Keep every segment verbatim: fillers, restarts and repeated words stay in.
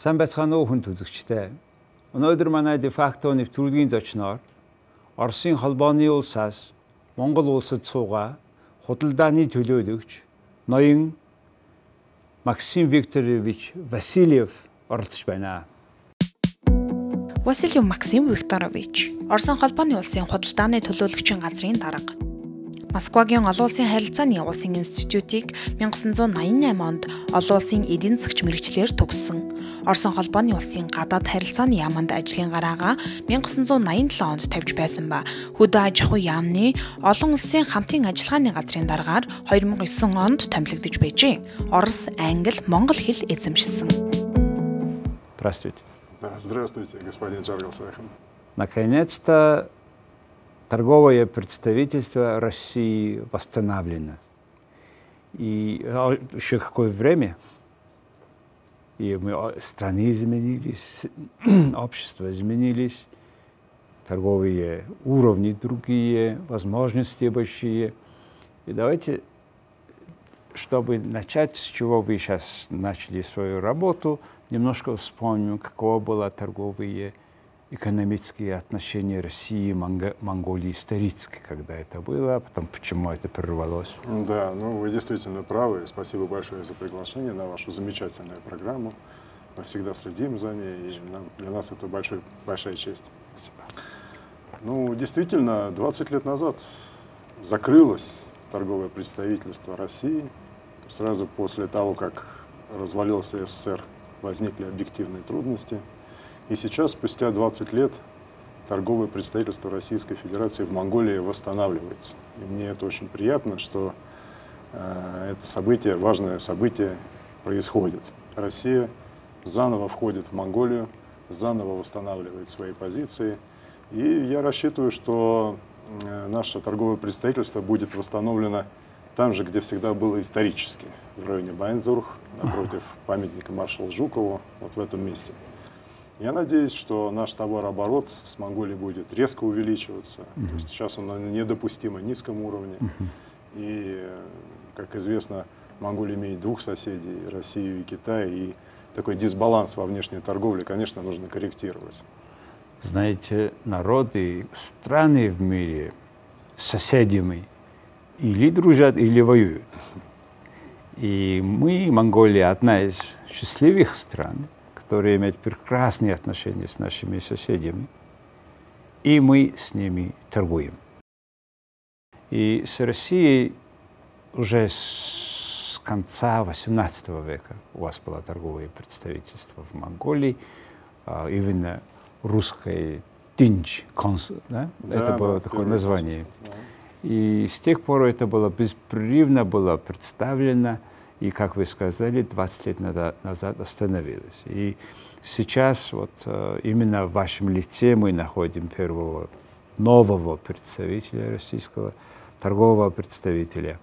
Сайн байцгаана уу хүн үзэгчдээ. Өнөөдөр манай де факто нэвтрүүлгийн зочноор Оросын холбооны улсаас Монгол улсад суугаа худалдааны төлөөлөгч ноён Максим Викторович Васильев оролцож байна. Васильев Максим Викторович Оросын холбооны улсын худалдааны төлөөлөгчийн газрын дарга. Москвагийн олон улсын харилцааны улсын институтыг мянга тоғыз жүз найман онд олон улсын эдийн засгч мэргэжлэр төгссөн. Оросын холбооны улсын гадаад харилцааны яаманд ажлын гараагаа мянга тоғыз жүз найман долоо онд тавьж байсан ба хөдөө аж ахуй яамны олон улсын хамтын ажиллагааны газрын даргаар хоёр мың девять онд томилогдож байжээ. Орос, англи, монгол хэл эзэмшсэн. Здравствуйте. Здравствуйте, господин Джаргал Сайхан. Наконец-то торговое представительство России восстановлено. И еще какое время, и мы, страны изменились, общества изменились, торговые уровни другие, возможности большие. И давайте, чтобы начать, с чего вы сейчас начали свою работу, немножко вспомним, каково было торговые экономические отношения России и Монго Монголии исторически, когда это было, а потом почему это прервалось. Да, ну вы действительно правы. Спасибо большое за приглашение на вашу замечательную программу. Мы всегда следим за ней, и нам, для нас это большой, большая честь. Ну, действительно, двадцать лет назад закрылось торговое представительство России. Сразу после того, как развалился СССР, возникли объективные трудности. И сейчас, спустя двадцать лет, торговое представительство Российской Федерации в Монголии восстанавливается. И мне это очень приятно, что э, это событие, важное событие происходит. Россия заново входит в Монголию, заново восстанавливает свои позиции. И я рассчитываю, что э, наше торговое представительство будет восстановлено там же, где всегда было исторически, в районе Байндзурх, напротив памятника маршалу Жукову, вот в этом месте. Я надеюсь, что наш товарооборот с Монголией будет резко увеличиваться. Uh-huh. То есть сейчас он на недопустимо низком уровне. Uh-huh. И, как известно, Монголия имеет двух соседей, Россию и Китай. И такой дисбаланс во внешней торговле, конечно, нужно корректировать. Знаете, народы, страны в мире с соседями или дружат, или воюют. И мы, Монголия, одна из счастливых стран, которые имеют прекрасные отношения с нашими соседями, и мы с ними торгуем. И с Россией уже с конца восемнадцатого века у вас было торговое представительство в Монголии, именно русское Тинч, консул, да? Да, это было да, такое название. Да. И с тех пор это было беспрерывно было представлено, и, как вы сказали, двадцать лет назад остановилось. И сейчас вот именно в вашем лице мы находим первого нового представителя российского, торгового представителя.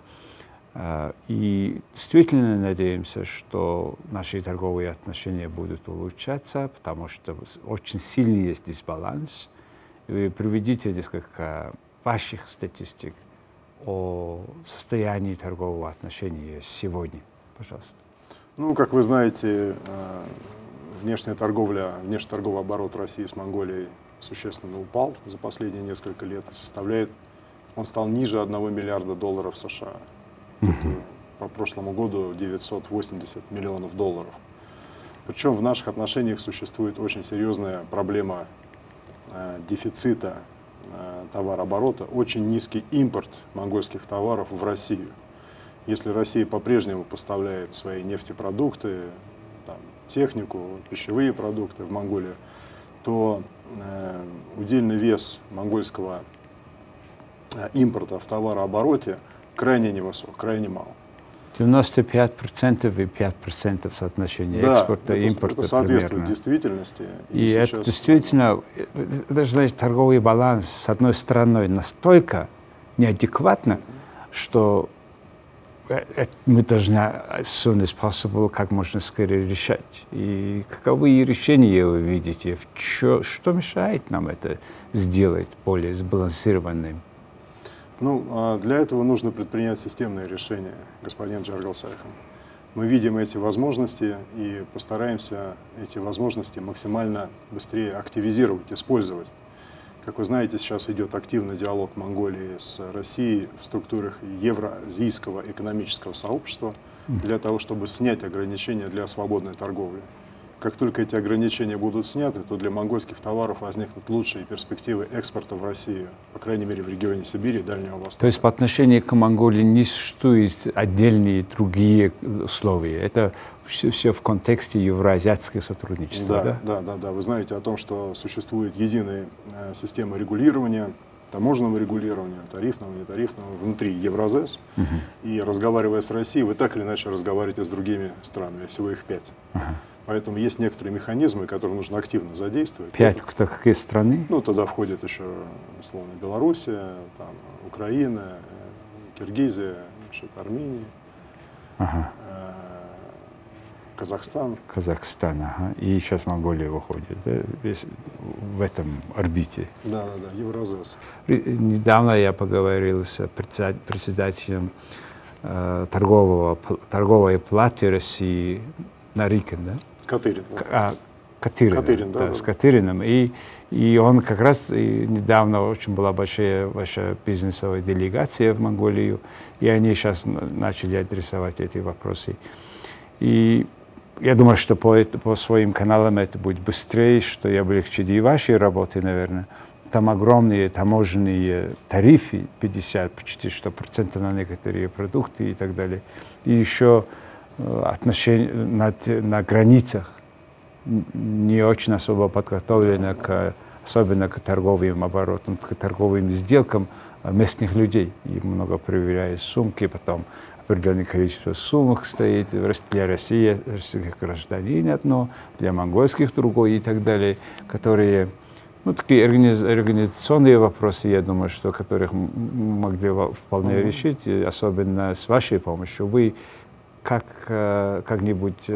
И действительно надеемся, что наши торговые отношения будут улучшаться, потому что очень сильный есть дисбаланс. Вы приведите несколько ваших статистик о состоянии торгового отношения сегодня, пожалуйста. Ну, как вы знаете, внешняя торговля, внешнеторговый оборот России с Монголией существенно упал за последние несколько лет и составляет, он стал ниже одного миллиарда долларов США. Uh-huh. По прошлому году девятьсот восемьдесят миллионов долларов. Причем в наших отношениях существует очень серьезная проблема э, дефицита э, товарооборота, очень низкий импорт монгольских товаров в Россию. Если Россия по-прежнему поставляет свои нефтепродукты, там, технику, пищевые продукты в Монголию, то э, удельный вес монгольского э, импорта в товарообороте крайне невысок, крайне мало. девяносто пять процентов и пять процентов соотношения да, экспорта и импорта. Это соответствует примерно. действительности. И, и сейчас... это действительно, это же, значит, торговый баланс с одной стороны настолько неадекватно, mm-hmm. что мы должны as soon as possible как можно скорее решать. И каковы решения вы видите? В чё, что мешает нам это сделать более сбалансированным? Ну, для этого нужно предпринять системные решения, господин Джаргал Сайхан. Мы видим эти возможности и постараемся эти возможности максимально быстрее активизировать, использовать. Как вы знаете, сейчас идет активный диалог Монголии с Россией в структурах Евразийского экономического сообщества для того, чтобы снять ограничения для свободной торговли. Как только эти ограничения будут сняты, то для монгольских товаров возникнут лучшие перспективы экспорта в Россию, по крайней мере, в регионе Сибири и Дальнего Востока. То есть по отношению к Монголии не существуют отдельные другие условия? Это все, все в контексте евроазиатского сотрудничества, да, да? Да, да, да. Вы знаете о том, что существует единая э, система регулирования, таможенного регулирования, тарифного, нетарифного, внутри Евразес. Uh-huh. И разговаривая с Россией, вы так или иначе разговариваете с другими странами, всего их пять. Uh-huh. Поэтому есть некоторые механизмы, которые нужно активно задействовать. Пять кто, какие страны? Ну, туда входит еще, условно, Белоруссия, там, Украина, Киргизия, значит, Армения, ага. э, Казахстан. Казахстан, ага. И сейчас Монголия выходит, да? Весь в этом орбите. Да, да, да, Евразес. Недавно я поговорил с председателем э, торгового, торговой палаты России Нарикин, да? Катырин. Да. А, Катырин, Катырин, да, да, да. с Катыриным. И, и он как раз и недавно очень была большая ваша бизнесовая делегация в Монголию, и они сейчас начали адресовать эти вопросы. И я думаю, что по, это, по своим каналам это будет быстрее, что и облегчит и вашей работы, наверное. Там огромные таможенные тарифы, пятьдесят, почти сто процентов на некоторые продукты и так далее. И еще отношения на, на границах не очень особо подготовлены, к, особенно к торговым оборотам, к торговым сделкам местных людей. И много проверяют сумки, потом определенное количество сумок стоит. Для России, российских гражданин одно, для монгольских другое и так далее, которые, ну, такие организационные вопросы, я думаю, что которых могли вполне mm-hmm. решить, особенно с вашей помощью. Вы как, как-нибудь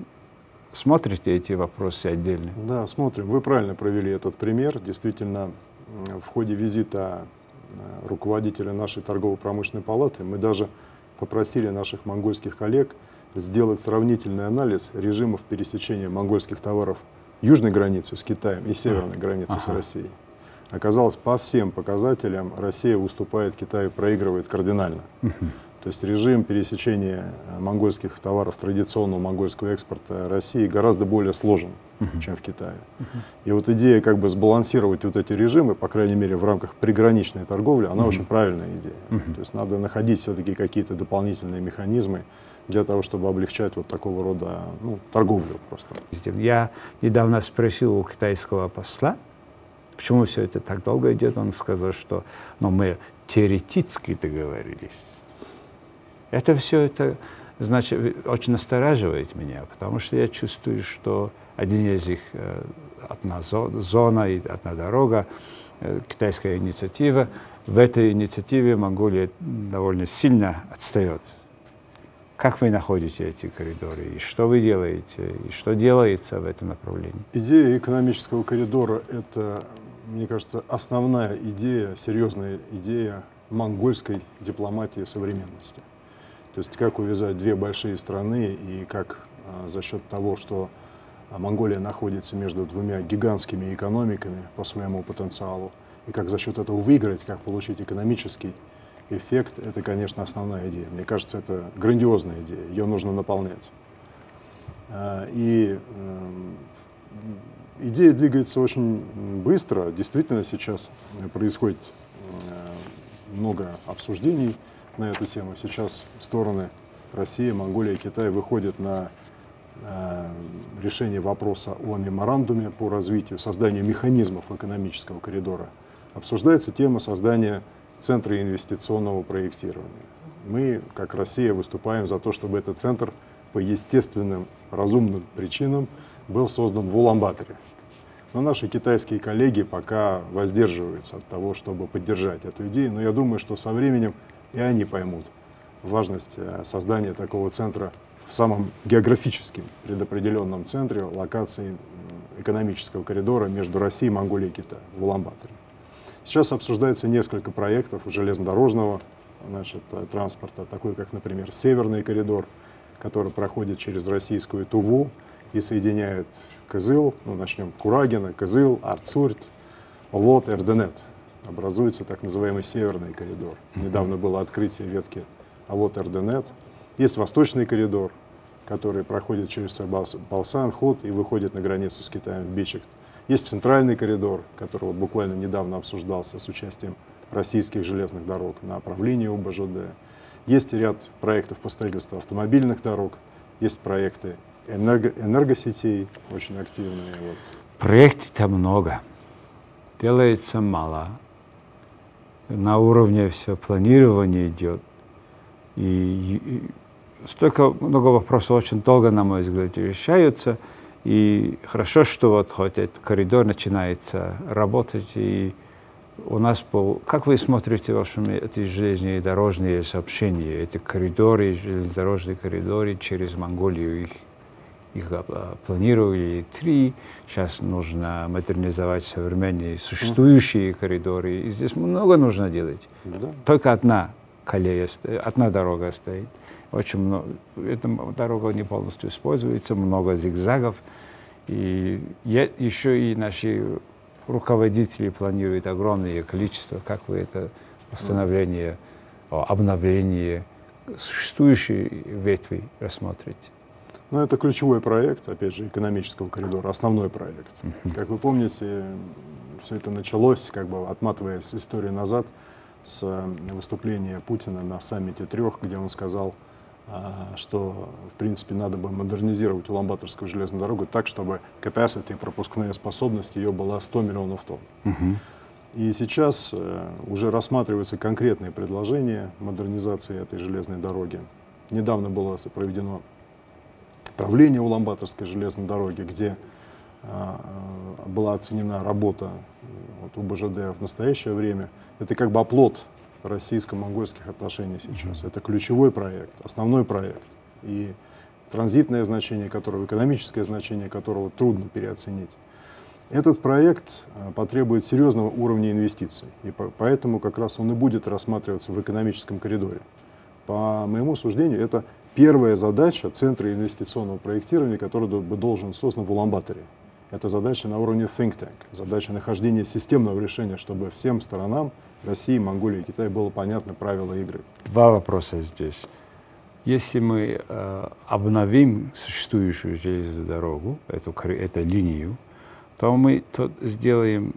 смотрите эти вопросы отдельно? Да, смотрим. Вы правильно провели этот пример. Действительно, в ходе визита руководителя нашей торгово-промышленной палаты мы даже попросили наших монгольских коллег сделать сравнительный анализ режимов пересечения монгольских товаров южной границы с Китаем и северной границы ага. с Россией. Оказалось, по всем показателям Россия уступает Китаю, проигрывает кардинально. Uh-huh. То есть режим пересечения монгольских товаров традиционного монгольского экспорта России гораздо более сложен, uh-huh. чем в Китае. Uh-huh. И вот идея как бы сбалансировать вот эти режимы, по крайней мере в рамках приграничной торговли, она uh-huh. очень правильная идея. Uh-huh. То есть надо находить все-таки какие-то дополнительные механизмы для того, чтобы облегчать вот такого рода ну, торговлю просто. Я недавно спросил у китайского посла, почему все это так долго идет. Он сказал, что ну, мы теоретически договорились. Это все это, значит, очень настораживает меня, потому что я чувствую, что один из них, одна зона и одна дорога, китайская инициатива, в этой инициативе Монголия довольно сильно отстает. Как вы находите эти коридоры, и что вы делаете, и что делается в этом направлении? Идея экономического коридора — это, мне кажется, основная идея, серьезная идея монгольской дипломатии современности. То есть как увязать две большие страны и как а, за счет того, что а, Монголия находится между двумя гигантскими экономиками по своему потенциалу, и как за счет этого выиграть, как получить экономический эффект, это, конечно, основная идея. Мне кажется, это грандиозная идея, ее нужно наполнять. И идея двигается очень быстро. Действительно, сейчас происходит много обсуждений на эту тему. Сейчас стороны Россия, Монголия и Китай выходят на решение вопроса о меморандуме по развитию, созданию механизмов экономического коридора. Обсуждается тема создания Центра инвестиционного проектирования. Мы, как Россия, выступаем за то, чтобы этот центр по естественным, разумным причинам был создан в Улан-Баторе. Но наши китайские коллеги пока воздерживаются от того, чтобы поддержать эту идею, но я думаю, что со временем и они поймут важность создания такого центра в самом географически предопределенном центре локации экономического коридора между Россией, Монголией и Китаем, в Улан-Баторе. Сейчас обсуждается несколько проектов железнодорожного значит, транспорта, такой как, например, Северный коридор, который проходит через российскую Туву и соединяет Кызыл, ну, начнем Курагина, Кызыл, Арцурт, Овод, Эрденет. Образуется так называемый северный коридор. Недавно было открытие ветки Овод-Эрденет. Есть восточный коридор, который проходит через Балсан, Худ и выходит на границу с Китаем в Бичект. Есть центральный коридор, который вот буквально недавно обсуждался с участием российских железных дорог на направлении УБЖД. Есть ряд проектов по строительству автомобильных дорог, есть проекты энерго энергосетей, очень активные. Вот. Проектов много, делается мало. На уровне все планирования идет. И, и столько много вопросов очень долго, на мой взгляд, решаются. И хорошо, что вот хоть этот коридор начинается работать. И у нас был, как вы смотрите ваши эти железные дорожные сообщения, эти коридоры, железнодорожные коридоры через Монголию, их, их планировали три. Сейчас нужно модернизовать современные существующие коридоры. И здесь много нужно делать. Да. Только одна колея, одна дорога стоит. Очень много, эта дорога не полностью используется, много зигзагов. И я, еще и наши руководители планируют огромное количество, как вы это восстановление, обновление существующей ветви рассмотрите. Ну, это ключевой проект, опять же, экономического коридора, основной проект. Uh-huh. Как вы помните, все это началось, как бы отматываясь историю назад, с выступления Путина на саммите трех, где он сказал, что, в принципе, надо бы модернизировать Уламбаторскую железную дорогу так, чтобы capacity, пропускная способность ее была сто миллионов тонн. Uh-huh. И сейчас уже рассматриваются конкретные предложения модернизации этой железной дороги. Недавно было проведено правление Уламбаторской железной дороги, где а, была оценена работа вот, УБЖД в настоящее время. Это как бы оплот российско-монгольских отношений сейчас. Это ключевой проект, основной проект. И транзитное значение которого, экономическое значение которого трудно переоценить. Этот проект а, потребует серьезного уровня инвестиций. И по, поэтому как раз он и будет рассматриваться в экономическом коридоре. По моему суждению, это первая задача Центра инвестиционного проектирования, который бы должен создан в Улан-Баторе. Это задача на уровне think tank, задача нахождения системного решения, чтобы всем сторонам, России, Монголии и Китая, было понятно правила игры. Два вопроса здесь. Если мы э, обновим существующую железную дорогу, эту, эту линию, то мы то сделаем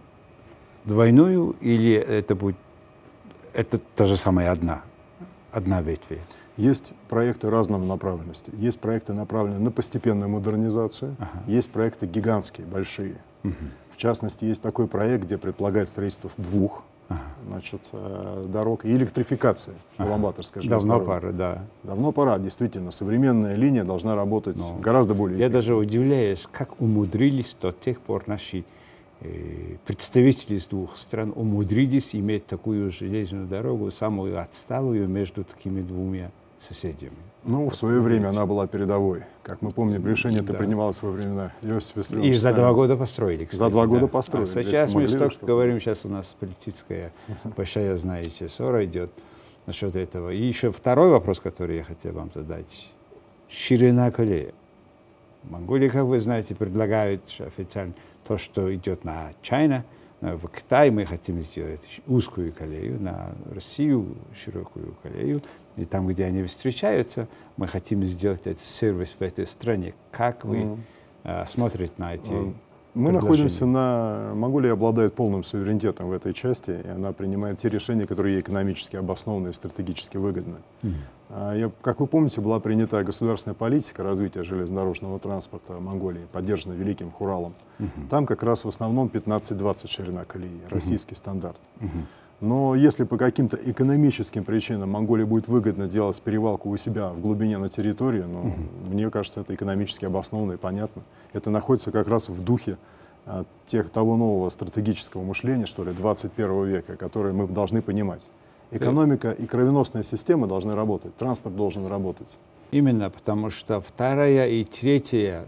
двойную или это будет это та же самая одна, одна ветвь? Есть проекты разной направленности. Есть проекты, направленные на постепенную модернизацию. Ага. Есть проекты гигантские, большие. Угу. В частности, есть такой проект, где предполагается строительство двух ага. значит, э, дорог и электрификация ага. Уламбаторской железной дороги. Давно пора, да. Давно пора, действительно. Современная линия должна работать Но гораздо более эффективно. Я даже удивляюсь, как умудрились до тех пор наши представители из двух стран умудрились иметь такую железную дорогу, самую отсталую между такими двумя соседями. Ну, в свое время она была передовой. Как мы помним, решение это да. принималось во времена Иосифа Виссарионовича. И за два года построили, кстати. За два года да. построили. А сейчас мы столько чтобы... говорим, сейчас у нас политическая большая, знаете, ссора идет насчет этого. И еще второй вопрос, который я хотел вам задать. Ширина колеи. В Монголии, как вы знаете, предлагают официально то, что идет на Чайна, в Китай мы хотим сделать узкую колею, на Россию широкую колею. И там, где они встречаются, мы хотим сделать этот сервис в этой стране. Как вы mm. uh, смотрите на эти mm. Мы находимся на... Монголия обладает полным суверенитетом в этой части, и она принимает те решения, которые ей экономически обоснованы и стратегически выгодны. Mm. А, я, как вы помните, была принята государственная политика развития железнодорожного транспорта Монголии, поддержана Великим Хуралом. Mm-hmm. Там как раз в основном пятнадцать двадцать ширина колеи, российский mm-hmm. стандарт. Mm-hmm. Но если по каким-то экономическим причинам Монголии будет выгодно делать перевалку у себя в глубине на территории, ну, uh-huh. мне кажется, это экономически обоснованно и понятно. Это находится как раз в духе а, тех, того нового стратегического мышления, что ли, двадцать первого века, которое мы должны понимать. Экономика и кровеносная система должны работать, транспорт должен работать. Именно, потому что вторая и третья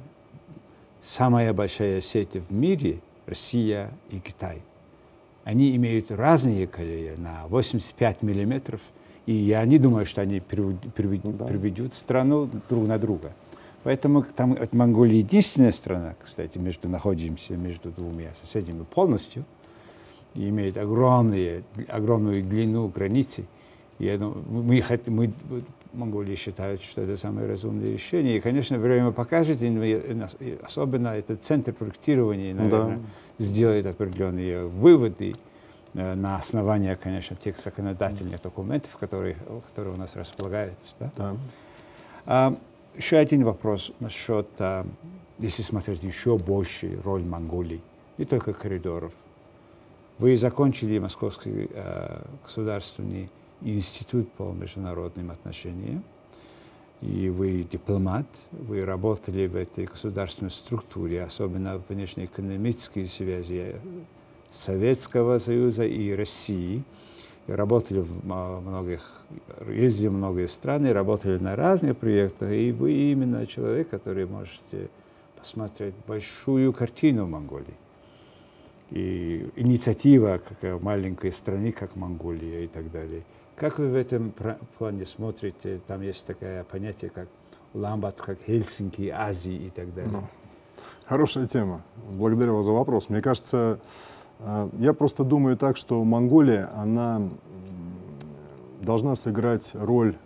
самая большая сеть в мире — Россия и Китай. Они имеют разные колеи на восемьдесят пять миллиметров И я не думаю, что они приведут, Да. приведут страну друг на друга. Поэтому там Монголия единственная страна, кстати, между находимся между двумя соседями полностью, и имеет огромные, огромную длину границы. И я думаю, мы, мы, Монголия считает, что это самое разумное решение. И, конечно, время покажет, и особенно этот центр проектирования, наверное, да. сделает определенные выводы на основании, конечно, тех законодательных документов, которые, которые у нас располагаются. Да? Да. А, еще один вопрос насчет, а, если смотреть еще больше роль Монголии, не только коридоров. Вы закончили Московский а, государственный институт по международным отношениям, и вы дипломат, вы работали в этой государственной структуре, особенно в внешнеэкономические связи Советского Союза и России. И работали в многих, ездили в многие страны, работали на разных проектах, и вы именно человек, который можете посмотреть большую картину Монголии. И инициатива как маленькой страны, как Монголия и так далее. Как вы в этом плане смотрите? Там есть такое понятие, как Улан-Батор, как Хельсинки, Азии и так далее. Ну, хорошая тема. Благодарю вас за вопрос. Мне кажется, я просто думаю так, что Монголия, она должна сыграть роль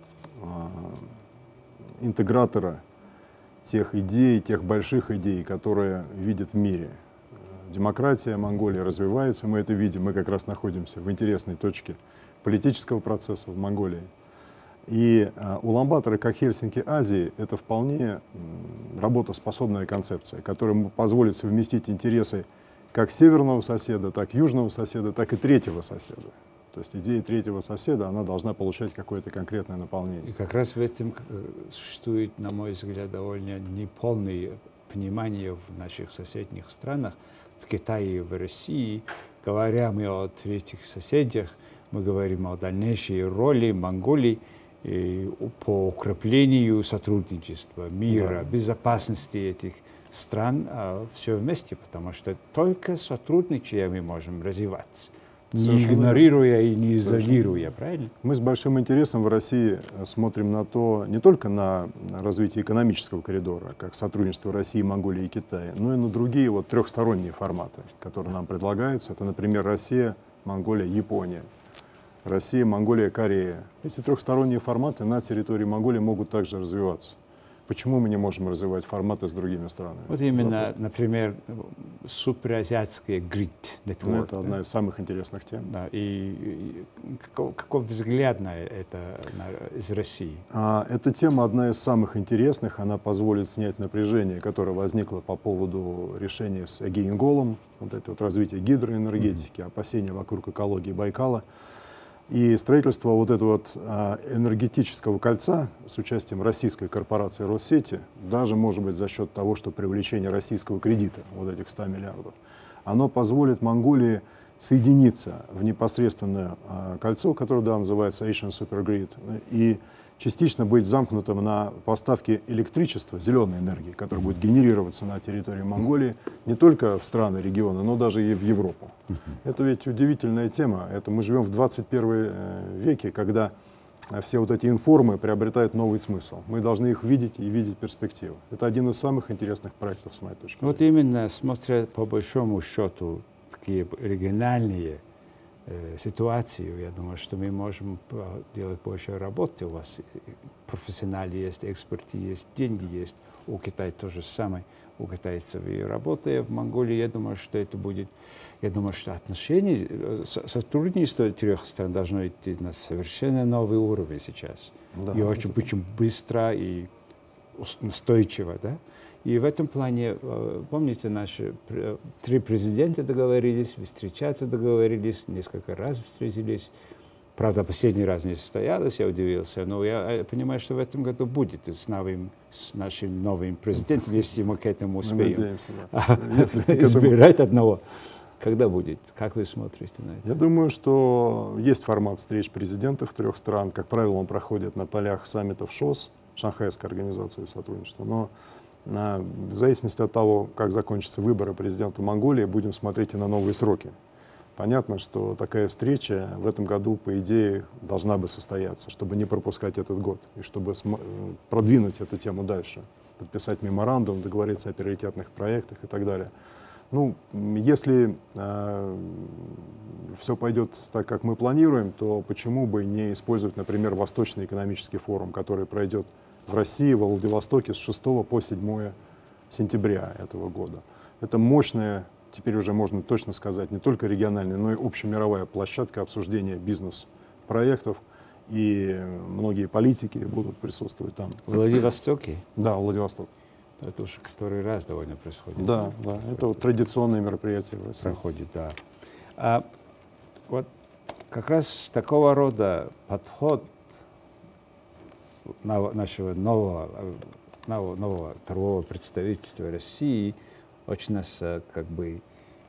интегратора тех идей, тех больших идей, которые видят в мире. Демократия Монголии развивается, мы это видим, мы как раз находимся в интересной точке политического процесса в Монголии. И uh, Улан-Батор, как Хельсинки Азии, это вполне um, работоспособная концепция, которая позволит совместить интересы как северного соседа, так южного соседа, так и третьего соседа. То есть идея третьего соседа, она должна получать какое-то конкретное наполнение. И как раз в этом существует, на мой взгляд, довольно неполное понимание в наших соседних странах, в Китае и в России. Говоря мы о третьих соседях, мы говорим о дальнейшей роли Монголии и по укреплению сотрудничества, мира, да. безопасности этих стран а, все вместе, потому что только сотрудничая мы можем развиваться, не игнорируя и не изолируя, правильно? Мы с большим интересом в России смотрим на то, не только на развитие экономического коридора, как сотрудничество России, Монголии и Китая, но и на другие вот трехсторонние форматы, которые нам предлагаются. Это, например, Россия, Монголия, Япония. Россия, Монголия, Корея. Эти трехсторонние форматы на территории Монголии могут также развиваться. Почему мы не можем развивать форматы с другими странами? Вот именно, Вопрос. например, суперазиатская грид Network. Ну, это да? одна из самых интересных тем. Да, и, и каков, каков взгляд на это на, из России? А, эта тема одна из самых интересных. Она позволит снять напряжение, которое возникло по поводу решения с Эгеинголом, вот это вот развитие гидроэнергетики, mm-hmm. опасения вокруг экологии Байкала. И строительство вот этого вот а, энергетического кольца с участием российской корпорации Россети, даже, может быть, за счет того, что привлечение российского кредита, вот этих ста миллиардов, оно позволит Монголии соединиться в непосредственное а, кольцо, которое, да, называется Asian Supergrid, и частично быть замкнутым на поставки электричества, зеленой энергии, которая будет генерироваться на территории Монголии не только в страны региона, но даже и в Европу. Это ведь удивительная тема. Это мы живем в двадцать первом веке, когда все вот эти информы приобретают новый смысл. Мы должны их видеть и видеть перспективу. Это один из самых интересных проектов, с моей точки зрения. Вот именно, смотря по большому счету, такие региональные ситуацию, я думаю, что мы можем делать больше работы. У вас профессионалы есть, экспертиза есть, деньги есть. У Китая то же самое. У китайцев и работая в Монголии, я думаю, что это будет, я думаю, что отношения, сотрудничество трех стран должно идти на совершенно новый уровень сейчас. Да, и очень, очень быстро и настойчиво, да? И в этом плане, помните, наши три президента договорились, встречаться договорились, несколько раз встретились. Правда, последний раз не состоялось, я удивился, но я понимаю, что в этом году будет с, новым, с нашим новым президентом, если мы к этому успеем. Мы надеемся, да. Если избирать одного. Когда будет? Как вы смотрите на это? Я думаю, что есть формат встреч президентов трех стран. Как правило, он проходит на полях саммитов ШОС, Шанхайской организации сотрудничества. Но на, в зависимости от того, как закончатся выборы президента Монголии, будем смотреть и на новые сроки. Понятно, что такая встреча в этом году, по идее, должна бы состояться, чтобы не пропускать этот год и чтобы продвинуть эту тему дальше, подписать меморандум, договориться о приоритетных проектах и так далее. Ну, если э, все пойдет так, как мы планируем, то почему бы не использовать, например, Восточный экономический форум, который пройдет в России, во Владивостоке с шестого по седьмое сентября этого года. Это мощная, теперь уже можно точно сказать, не только региональная, но и общемировая площадка обсуждения бизнес-проектов, и многие политики будут присутствовать там. В Владивостоке? Да, в Владивостоке. Это уже который раз довольно происходит. Да, да, это вот традиционное мероприятие в России. Проходит, да. А вот как раз такого рода подход нашего нового, нового, нового торгового представительства России очень нас как бы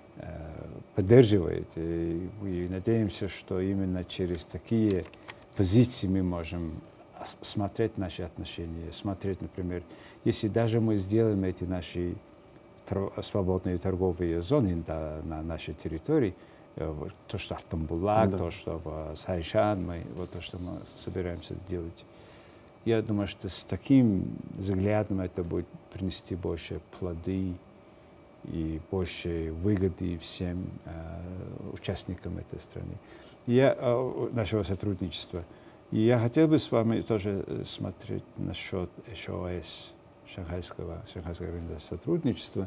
поддерживает. И мы надеемся, что именно через такие позиции мы можем смотреть наши отношения, смотреть, например, если даже мы сделаем эти наши свободные торговые зоны да, на нашей территории, то, что в Тамбулак, да. то, что в Сайшан, мы, вот то, что мы собираемся делать, я думаю, что с таким взглядом это будет принести больше плоды и больше выгоды всем э, участникам этой страны, я, э, нашего сотрудничества. И я хотел бы с вами тоже смотреть насчет эйч о эс, Шанхайского, Шанхайской организации сотрудничества.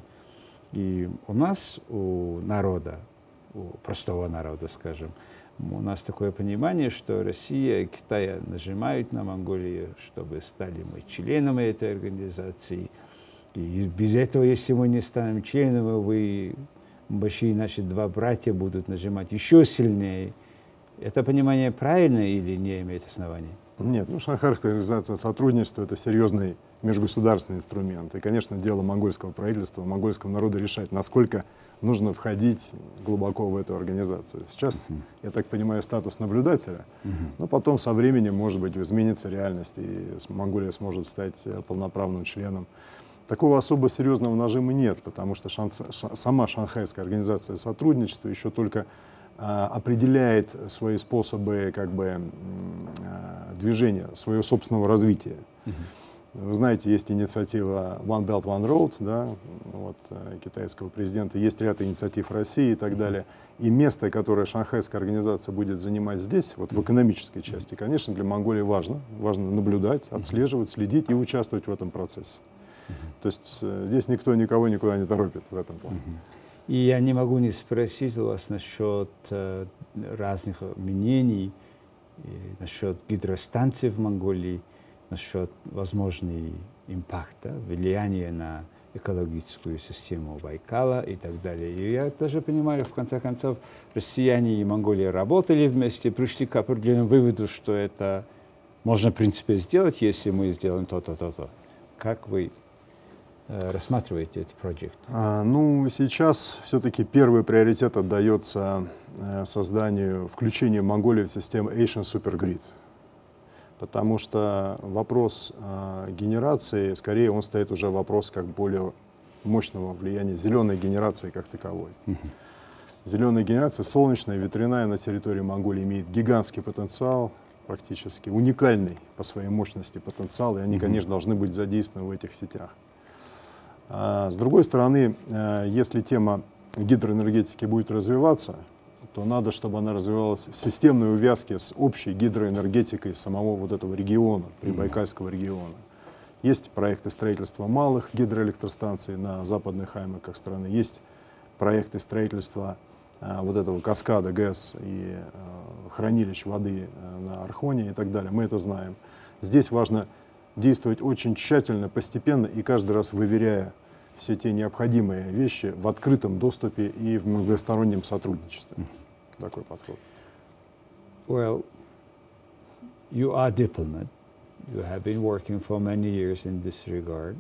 И у нас, у народа, у простого народа, скажем, у нас такое понимание, что Россия и Китай нажимают на Монголию, чтобы стали мы членами этой организации. И без этого, если мы не станем членами, вы, большие наши два братья, будут нажимать еще сильнее. Это понимание правильно или не имеет оснований? Нет, ну, Шанхайская организация сотрудничества — это серьезный межгосударственный инструмент. И, конечно, дело монгольского правительства, монгольского народа решать, насколько нужно входить глубоко в эту организацию. Сейчас, uh-huh. я так понимаю, статус наблюдателя, uh-huh. но потом со временем, может быть, изменится реальность, и Монголия сможет стать полноправным членом. Такого особо серьезного нажима нет, потому что шан... сама Шанхайская организация сотрудничества еще только а, определяет свои способы как бы, а, движения, своего собственного развития. Uh-huh. Вы знаете, есть инициатива One Belt, One Road, да, вот, китайского президента, есть ряд инициатив России и так далее. И место, которое Шанхайская организация будет занимать здесь, вот в экономической части, конечно, для Монголии важно. Важно наблюдать, отслеживать, следить и участвовать в этом процессе. То есть здесь никто никого никуда не торопит в этом плане. И я не могу не спросить у вас насчет э, разных мнений, насчет гидростанций в Монголии, насчет возможного импакта, влияния на экологическую систему Байкала и так далее. И я тоже понимаю, в конце концов, россияне и Монголия работали вместе, пришли к определенному выводу, что это можно, в принципе, сделать, если мы сделаем то-то, то-то. Как вы э, рассматриваете этот проект? А, ну, сейчас все-таки первый приоритет отдается э, созданию, включению Монголии в систему Asian Supergrid. Потому что вопрос э, генерации, скорее он стоит уже вопрос как более мощного влияния зеленой генерации как таковой. Uh-huh. Зеленая генерация, солнечная, ветряная на территории Монголии имеет гигантский потенциал, практически уникальный по своей мощности потенциал, и они, uh-huh. конечно, должны быть задействованы в этих сетях. А, с другой стороны, э, если тема гидроэнергетики будет развиваться, то надо, чтобы она развивалась в системной увязке с общей гидроэнергетикой самого вот этого региона, Прибайкальского региона. Есть проекты строительства малых гидроэлектростанций на западных аймаках страны, есть проекты строительства а, вот этого каскада ГЭС и а, хранилищ воды а, на Архоне и так далее. Мы это знаем. Здесь важно действовать очень тщательно, постепенно и каждый раз выверяя все те необходимые вещи в открытом доступе и в многостороннем сотрудничестве. Такой подход. Well, you are a diplomat. You have been working for many years in this regard.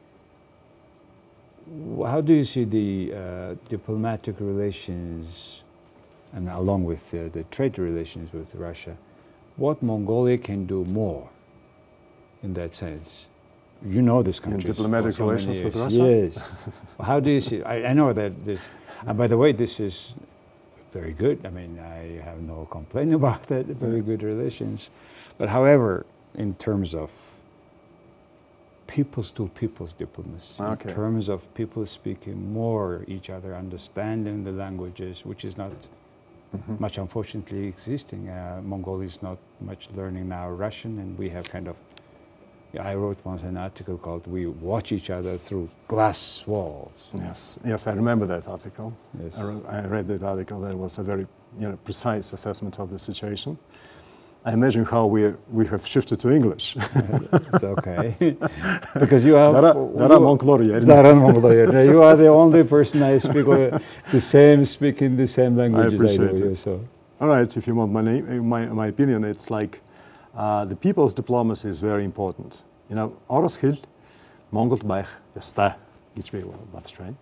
How do you see the uh, diplomatic relations, and along with uh, the trade relations with Russia, what Mongolia can do more in that sense? You know this country. In diplomatic so relations with Russia? Yes. How do you see? I, I know that this. And by the way, this is very good. I mean, I have no complaint about that. Very good relations. But however, in terms of people's to people's diplomacy, Okay. in terms of people speaking more each other, understanding the languages, which is not mm-hmm. much unfortunately existing. Uh, Mongol is not much learning now Russian, and we have kind of, I wrote once an article called "We Watch Each Other Through Glass Walls." Yes, yes, I remember that article. Yes. I, re- I read that article. That was a very, you know, precise assessment of the situation. I imagine how we we have shifted to English. It's okay. Because you have... Dara, Dara Mongoloria. Dara Mongoloria. You are the only person I speak the same, speaking the same language I as I appreciate do. it. So. All right, if you want my, name, my, my opinion, it's like uh, the people's diplomacy is very important. You know, Oros Hill, Mongol Baich, Yasta, Gichbe, Batstrain.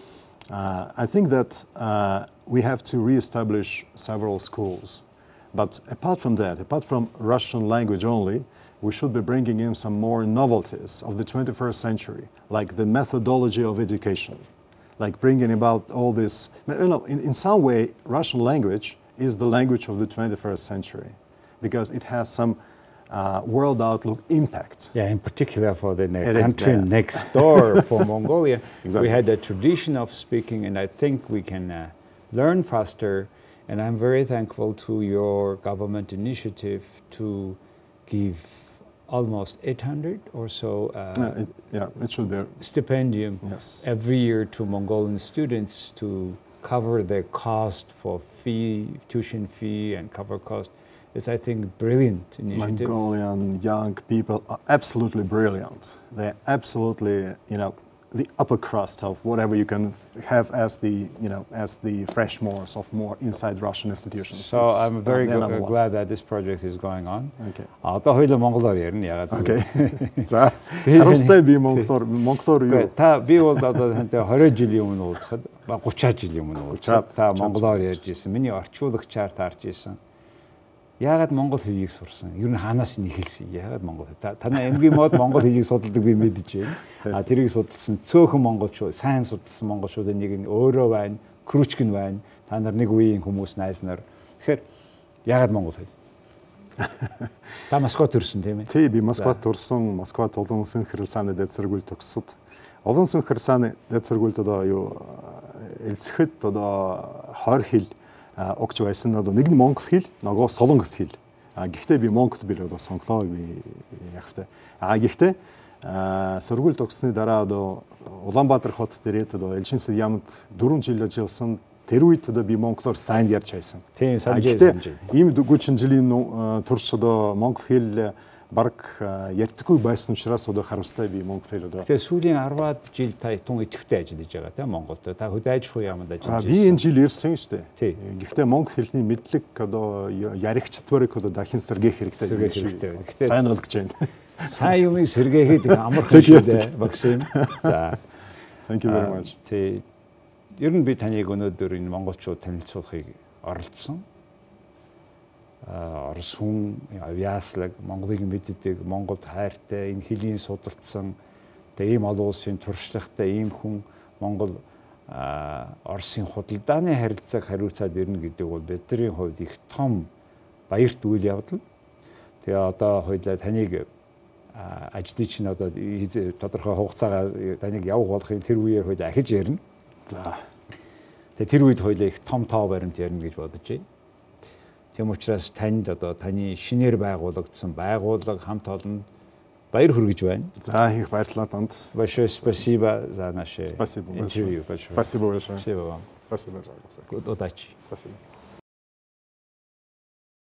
I think that uh, we have to re-establish several schools. But apart from that, apart from Russian language only, we should be bringing in some more novelties of the twenty-first century, like the methodology of education, like bringing about all this. You know, in, in some way, Russian language is the language of the twenty-first century because it has some uh, world outlook impact. Yeah, in particular for the ne- It is country there. next door, for Mongolia, Exactly. we had a tradition of speaking, and I think we can uh, learn faster. And I'm very thankful to your government initiative to give almost eight hundred or so uh, Uh, it, yeah, it should be. stipendium Yes. every year to Mongolian students to cover their cost for fee, tuition fee, and cover cost. It's, I think, brilliant initiative. Mongolian young people are absolutely brilliant. They're absolutely, you know, the upper crust of whatever you can have as the, you know, as the freshmores of more inside Russian institutions. So It's, I'm very uh, they're gl- number one. glad that this project is going on. Okay. А одоо хоёул монголоор ярина ягаад Okay. гэвэл За, Би- харамстай би монголоор монголоор юу? та би бол одоо тантай twenty жилийн өмнө уулзахад ба thirty жилийн өмнө уулзахад та монголоор ярьж ирсэн. Миний орчуулагчаар таарч ирсэн. Яагаад монгол хэлийг сурсан? Ер нь хаанаас нь эхэлсэн? Яагаад монгол хэл? Та танай эмгийн мод монгол хэлийг судалдаг би мэдэж байна. А тэрийг судалсан цөөхөн монголчууд, сайн судалсан монголчуудын нэг нь өөрөө байна, Кручкин байна. Та нар нэг үеийн хүмүүс найз нар. Тэгэхээр яагаад монгол хэл? Та Москвад төрсөн тийм ээ? Тий, би Москвад төрсөн, Москвад олон улсын хэрэлцээний дэд зэргүүл төгсөд. Олон улсын хэрэлцээний дэд зэргүүлд одоо юу элцэхэд одоо хойр хэл огч байсан одоо нэг нь монгол хэл, нөгөө солонгос хэл. А гэхдээ би монгол бил одоо сонглоо би яг та. А гэхдээ сургууль төгссөний дараа одоо Улаанбаатар хот дээрээ одоо Элшинсэ ямд four жил ажилласан. Тэр үед одоо би монголоор сайн ярьж байсан. Тийм, санаж санаж. байна. Ийм forty жилийн турш одоо монгол хэл баг ярьдаггүй байсан учраас одоо харамстай би монгол хэл одоо. Тэгээ сүүлийн ten жил та тун идэвхтэй ажиллаж байгаа тийм Монголд. Та хөдөө аж ахуйн яамд ажиллаж Би энэ жил ирсэн шүү дээ. Тий. Гэхдээ монгол хэлний мэдлэг одоо яригчдварыг одоо дахин сэргээх хэрэгтэй. Сэргээх хэрэгтэй. Гэхдээ Сайн болгож байна. сайн юмыг сэргээхэд амархан шүү дээ, Максим. За. Thank you very much. Тий. Ер нь би таныг өнөөдөр энэ монголчууд танилцуулахыг оролдсон. А Орос хүн авьяаслаг, Монголыг мэддэг, Монголд хайртай, энэ хэлийн судалсан, тэгээ ийм олон улсын туршлагатай ийм хүн Монгол Оросын худалдааны харилцааг хариуцаад ирнэ гэдэг бол бидний хувьд их том баярт үйл явдал. Тэгээ одоо хоёлаа таныг ажлыг чинь одоо тодорхой хугацаагаар таныг явах болохын тэр үеэр хоёул ахиж ярина. За. Тэгээ тэр үед хоёлаа их том тоо баримт ярина гэж бодож байна. Тийм учраас танд одоо таны шинээр байгуулагдсан байгууллага хамт олон баяр хүргэж байна. За, их баярлалаа танд. Большое спасибо за наше Спасибо интервью. большое. Спасибо большое. Спасибо вам. Спасибо. Удачи. Спасибо.